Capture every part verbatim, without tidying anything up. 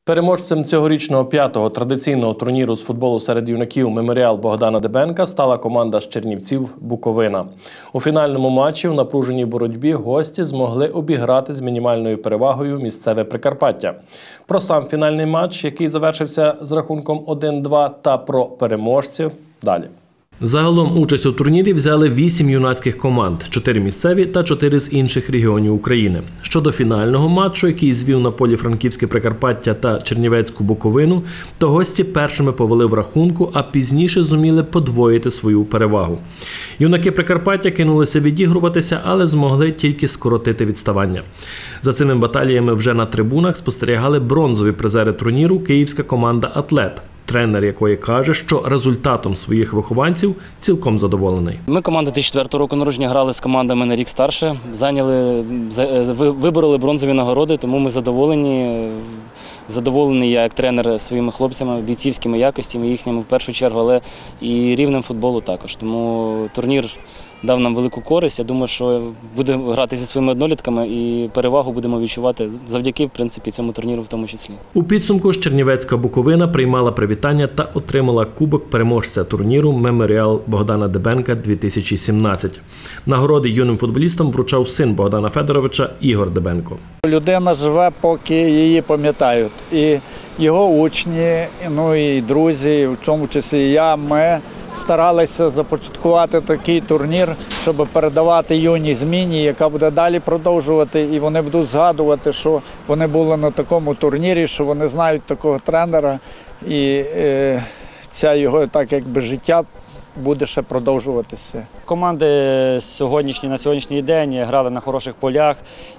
Переможцем цьогорічного п'ятого традиційного турніру з футболу серед юнаків «Меморіал» Богдана Дебенка стала команда з Чернівців «Буковина». У фінальному матчі в напруженій боротьбі гості змогли обіграти з мінімальною перевагою місцеве Прикарпаття. Про сам фінальний матч, який завершився з рахунком один-два, та про переможців далі. Загалом участь у турнірі взяли вісім юнацьких команд – чотири місцеві та чотири з інших регіонів України. Щодо фінального матчу, який звів на полі Франківське Прикарпаття та Чернівецьку Буковину, то гості першими повели в рахунку, а пізніше зуміли подвоїти свою перевагу. Юнаки Прикарпаття кинулися відігруватися, але змогли тільки скоротити відставання. За цими баталіями вже на трибунах спостерігали бронзові призери турніру київська команда «Атлет», тренер якої каже, що результатом своїх вихованців цілком задоволений. Ми, команда дві тисячі четвертого року народження, грали з командами на рік старше, зайняли, вибороли бронзові нагороди, тому ми задоволені. Задоволений я як тренер своїми хлопцями, бійцівськими якостями, їхніми в першу чергу, але і рівнем футболу також. Тому турнір дав нам велику користь. Я думаю, що будемо грати зі своїми однолітками і перевагу будемо відчувати завдяки, в принципі, цьому турніру в тому числі. У підсумку ж Чернівецька Буковина приймала привітання та отримала кубок переможця турніру «Меморіал» Богдана Дебенка дві тисячі сімнадцять. Нагороди юним футболістам вручав син Богдана Федоровича Ігор Дебенко. Людина живе, поки її пам'ятають. І його учні, ну і друзі, в тому числі і я, ми старалися започаткувати такий турнір, щоб передавати юній зміні, яка буде далі продовжувати, і вони будуть згадувати, що вони були на такому турнірі, що вони знають такого тренера, і е, ця його так якби життя буде ще продовжуватися. Команди сьогоднішні, на сьогоднішній день грали на хороших полях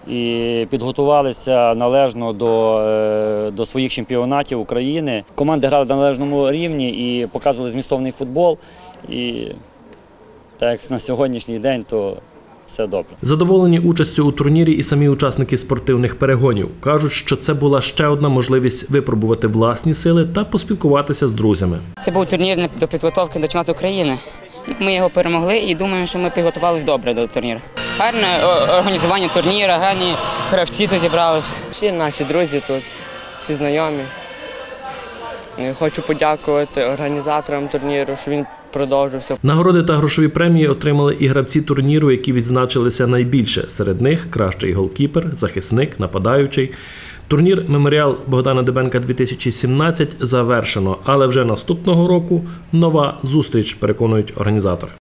і підготувалися належно до, до своїх чемпіонатів України. Команди грали на належному рівні і показували змістовний футбол. І так як на сьогоднішній день, то все добре. Задоволені участю у турнірі і самі учасники спортивних перегонів. Кажуть, що це була ще одна можливість випробувати власні сили та поспілкуватися з друзями. Це був турнір до підготовки до чемпіонату України. Ми його перемогли і думаємо, що ми підготувалися добре до турніру. Гарне організування турніру, гарні гравці тут зібралися. Всі наші друзі тут, всі знайомі. Хочу подякувати організаторам турніру, що він продовжився. Нагороди та грошові премії отримали і гравці турніру, які відзначилися найбільше. Серед них кращий голкіпер, захисник, нападаючий. Турнір «Меморіал» Богдана Дебенка дві тисячі сімнадцять завершено, але вже наступного року нова зустріч, переконують організатори.